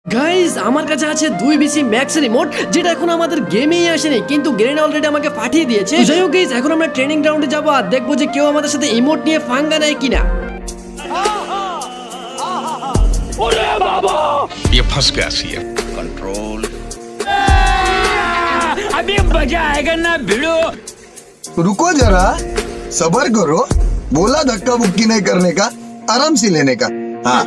Guys আমার কাছে আছে 2BC ম্যাক্স রিমোট, যেটা এখন আমাদের গেমেই আসেনি, কিন্তু গ্রেন অলরেডি আমাকে পাঠিয়ে দিয়েছে। যাই হোক গাইস, এখন আমরা ট্রেনিং গ্রাউন্ডে যাবো আর দেখবো যে কেউ আমাদের সাথে ইমোট নিয়ে ফাঙ্গা নেয় কিনা। ये फंस गया सी कंट्रोल। अभी मजा आएगा ना भिड़ो। रुको जरा, सबर करो। बोला धक्का मुक्की नहीं करने का, आराम से लेने का। हाँ